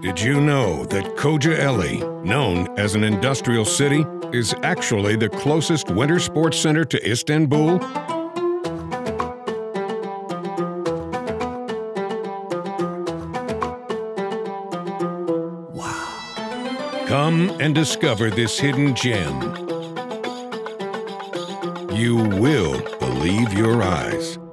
Did you know that Kocaeli, known as an industrial city, is actually the closest winter sports center to Istanbul? Wow! Come and discover this hidden gem. You will believe your eyes.